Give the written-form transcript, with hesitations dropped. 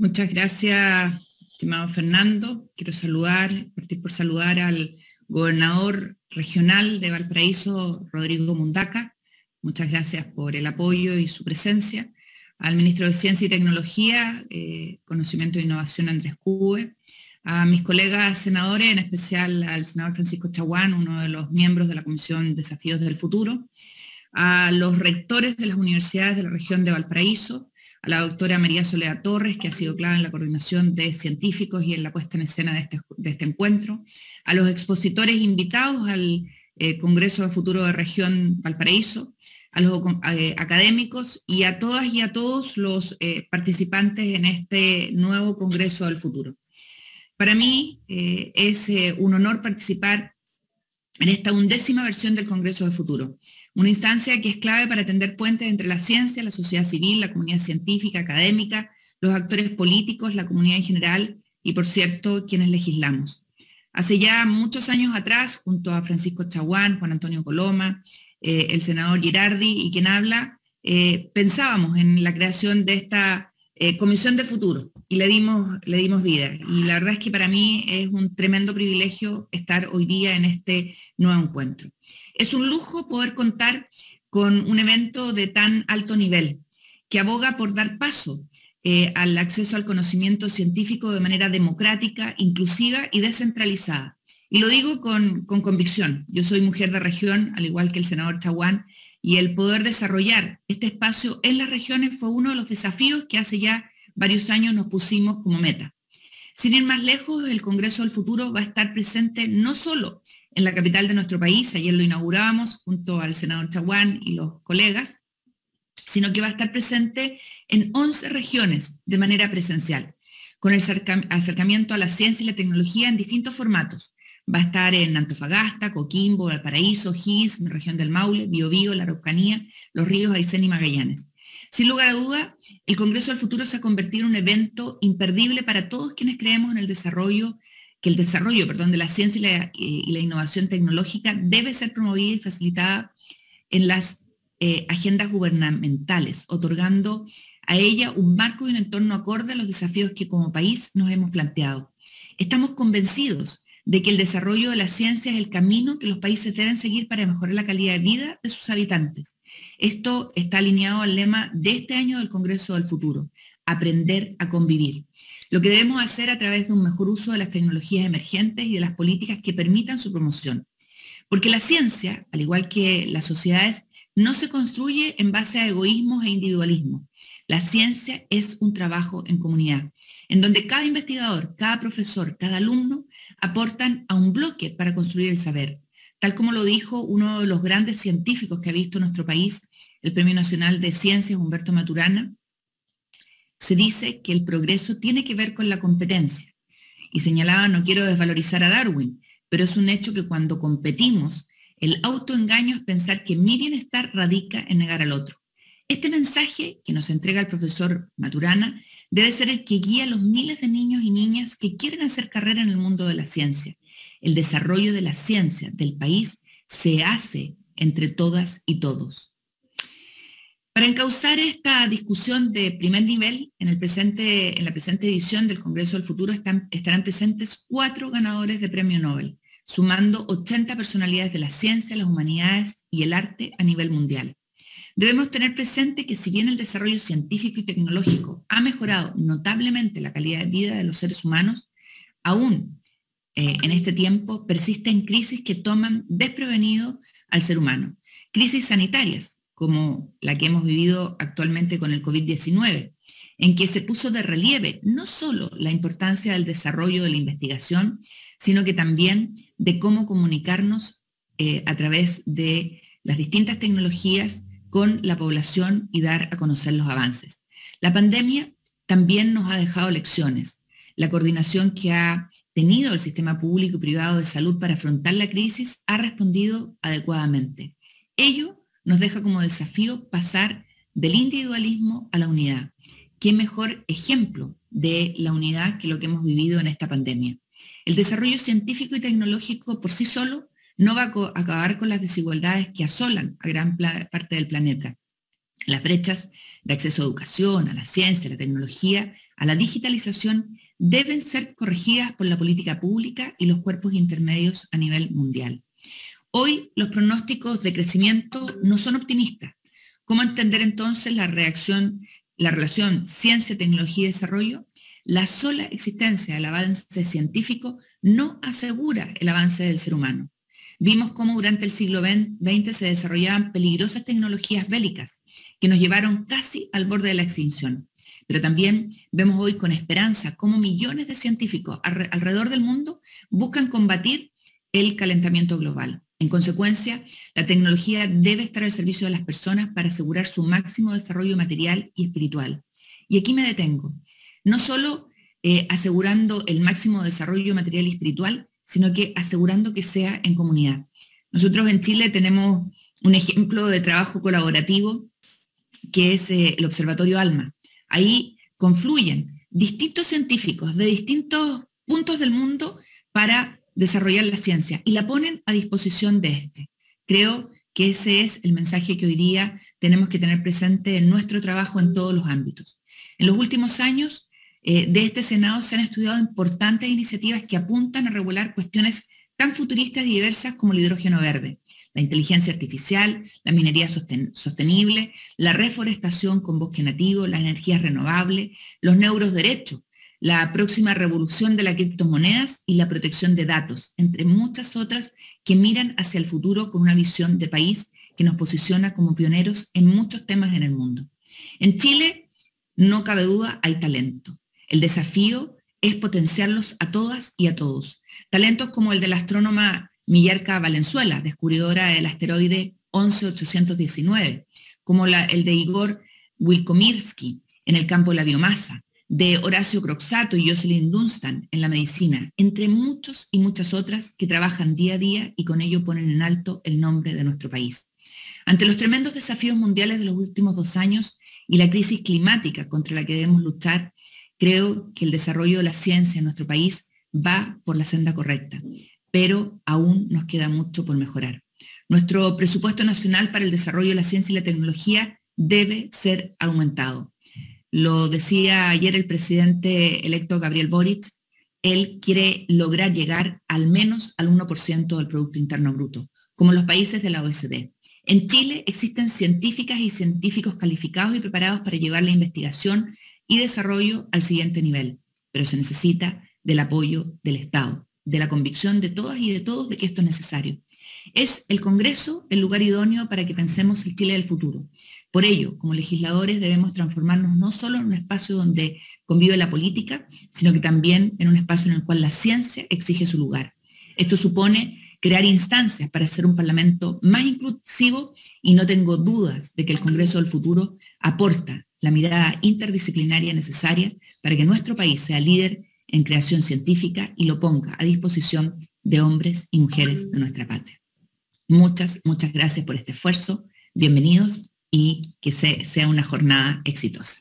Muchas gracias, estimado Fernando. Quiero partir por saludar al gobernador regional de Valparaíso, Rodrigo Mundaca. Muchas gracias por el apoyo y su presencia. Al ministro de Ciencia y Tecnología, Conocimiento e Innovación, Andrés Cube. A mis colegas senadores, en especial al senador Francisco Chaguán, uno de los miembros de la Comisión Desafíos del Futuro. A los rectores de las universidades de la región de Valparaíso, a la doctora María Soledad Torres, que ha sido clave en la coordinación de científicos y en la puesta en escena de este encuentro, a los expositores invitados al Congreso de Futuro de Región Valparaíso, a los académicos y a todas y a todos los participantes en este nuevo Congreso del Futuro. Para mí es un honor participar en esta 11ª versión del Congreso de Futuro, una instancia que es clave para tender puentes entre la ciencia, la sociedad civil, la comunidad científica, académica, los actores políticos, la comunidad en general y, por cierto, quienes legislamos. Hace ya muchos años atrás, junto a Francisco Chaguán, Juan Antonio Coloma, el senador Girardi y quien habla, pensábamos en la creación de esta Comisión de Futuro y le dimos vida. Y la verdad es que para mí es un tremendo privilegio estar hoy día en este nuevo encuentro. Es un lujo poder contar con un evento de tan alto nivel, que aboga por dar paso al acceso al conocimiento científico de manera democrática, inclusiva y descentralizada. Y lo digo con convicción. Yo soy mujer de región, al igual que el senador Chaguán, y el poder desarrollar este espacio en las regiones fue uno de los desafíos que hace ya varios años nos pusimos como meta. Sin ir más lejos, el Congreso del Futuro va a estar presente no solo en la capital de nuestro país, ayer lo inaugurábamos junto al senador Chaguán y los colegas, sino que va a estar presente en 11 regiones de manera presencial, con el acercamiento a la ciencia y la tecnología en distintos formatos. Va a estar en Antofagasta, Coquimbo, Valparaíso, O'Higgins, mi región del Maule, Biobío, la Araucanía, Los Ríos, Aysén y Magallanes. Sin lugar a duda, el Congreso del Futuro se ha convertido en un evento imperdible para todos quienes creemos en el desarrollo de la ciencia y la innovación tecnológica debe ser promovida y facilitada en las agendas gubernamentales, otorgando a ella un marco y un entorno acorde a los desafíos que como país nos hemos planteado. Estamos convencidos de que el desarrollo de la ciencia es el camino que los países deben seguir para mejorar la calidad de vida de sus habitantes. Esto está alineado al lema de este año del Congreso del Futuro: aprender a convivir. Lo que debemos hacer a través de un mejor uso de las tecnologías emergentes y de las políticas que permitan su promoción. Porque la ciencia, al igual que las sociedades, no se construye en base a egoísmos e individualismo. La ciencia es un trabajo en comunidad, en donde cada investigador, cada profesor, cada alumno aportan a un bloque para construir el saber. Tal como lo dijo uno de los grandes científicos que ha visto nuestro país, el Premio Nacional de Ciencias, Humberto Maturana, se dice que el progreso tiene que ver con la competencia. Y señalaba, no quiero desvalorizar a Darwin, pero es un hecho que cuando competimos, el autoengaño es pensar que mi bienestar radica en negar al otro. Este mensaje que nos entrega el profesor Maturana debe ser el que guía a los miles de niños y niñas que quieren hacer carrera en el mundo de la ciencia. El desarrollo de la ciencia del país se hace entre todas y todos. Para encauzar esta discusión de primer nivel, en la presente edición del Congreso del Futuro estarán presentes 4 ganadores de Premio Nobel, sumando 80 personalidades de la ciencia, las humanidades y el arte a nivel mundial. Debemos tener presente que si bien el desarrollo científico y tecnológico ha mejorado notablemente la calidad de vida de los seres humanos, aún en este tiempo persisten crisis que toman desprevenido al ser humano. Crisis sanitarias, como la que hemos vivido actualmente con el COVID-19, en que se puso de relieve no solo la importancia del desarrollo de la investigación, sino que también de cómo comunicarnos a través de las distintas tecnologías con la población y dar a conocer los avances. La pandemia también nos ha dejado lecciones. La coordinación que ha tenido el sistema público y privado de salud para afrontar la crisis ha respondido adecuadamente. Ello nos deja como desafío pasar del individualismo a la unidad. ¿Qué mejor ejemplo de la unidad que lo que hemos vivido en esta pandemia? El desarrollo científico y tecnológico por sí solo no va a acabar con las desigualdades que asolan a gran parte del planeta. Las brechas de acceso a educación, a la ciencia, a la tecnología, a la digitalización, deben ser corregidas por la política pública y los cuerpos intermedios a nivel mundial. Hoy los pronósticos de crecimiento no son optimistas. ¿Cómo entender entonces la relación ciencia, tecnología y desarrollo? La sola existencia del avance científico no asegura el avance del ser humano. Vimos cómo durante el siglo XX se desarrollaban peligrosas tecnologías bélicas que nos llevaron casi al borde de la extinción. Pero también vemos hoy con esperanza cómo millones de científicos alrededor del mundo buscan combatir el calentamiento global. En consecuencia, la tecnología debe estar al servicio de las personas para asegurar su máximo desarrollo material y espiritual. Y aquí me detengo. No solo asegurando el máximo desarrollo material y espiritual, sino que asegurando que sea en comunidad. Nosotros en Chile tenemos un ejemplo de trabajo colaborativo que es el Observatorio ALMA. Ahí confluyen distintos científicos de distintos puntos del mundo para desarrollar la ciencia y la ponen a disposición de este. Creo que ese es el mensaje que hoy día tenemos que tener presente en nuestro trabajo en todos los ámbitos. En los últimos años, de este Senado se han estudiado importantes iniciativas que apuntan a regular cuestiones tan futuristas y diversas como el hidrógeno verde, la inteligencia artificial, la minería sostenible, la reforestación con bosque nativo, las energías renovables, los neuroderechos, la próxima revolución de las criptomonedas y la protección de datos, entre muchas otras que miran hacia el futuro con una visión de país que nos posiciona como pioneros en muchos temas en el mundo. En Chile, no cabe duda, hay talento. El desafío es potenciarlos a todas y a todos. Talentos como el de la astrónoma Millarca Valenzuela, descubridora del asteroide 11819, como el de Igor Wilkomirsky en el campo de la biomasa, de Horacio Croxatto y Jocelyn Dunstan en la medicina, entre muchos y muchas otras que trabajan día a día y con ello ponen en alto el nombre de nuestro país. Ante los tremendos desafíos mundiales de los últimos 2 años y la crisis climática contra la que debemos luchar, creo que el desarrollo de la ciencia en nuestro país va por la senda correcta, pero aún nos queda mucho por mejorar. Nuestro presupuesto nacional para el desarrollo de la ciencia y la tecnología debe ser aumentado. Lo decía ayer el presidente electo Gabriel Boric, él quiere lograr llegar al menos al 1% del Producto Interno Bruto, como los países de la OECD. En Chile existen científicas y científicos calificados y preparados para llevar la investigación y desarrollo al siguiente nivel, pero se necesita del apoyo del Estado, de la convicción de todas y de todos de que esto es necesario. Es el Congreso el lugar idóneo para que pensemos el Chile del futuro. Por ello, como legisladores debemos transformarnos no solo en un espacio donde convive la política, sino que también en un espacio en el cual la ciencia exige su lugar. Esto supone crear instancias para hacer un Parlamento más inclusivo y no tengo dudas de que el Congreso del futuro aporta la mirada interdisciplinaria necesaria para que nuestro país sea líder en creación científica y lo ponga a disposición de hombres y mujeres de nuestra patria. Muchas gracias por este esfuerzo. Bienvenidos y que sea una jornada exitosa.